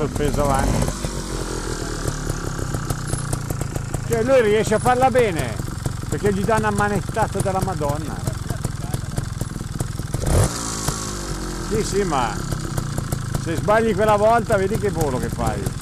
sospeso avanti. Cioè lui riesce a farla bene, perché gli dà una manettata della Madonna. Sì, ma se sbagli quella volta vedi che volo che fai.